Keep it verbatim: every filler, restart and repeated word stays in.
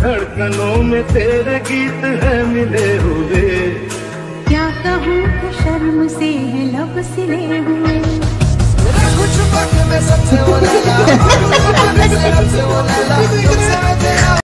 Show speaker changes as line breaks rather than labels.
धड़कनों में तेरे गीत है मिले हुए।
क्या कहूँ कि शर्म से है लब सिले हुए।
कुछ वक्त में सबसे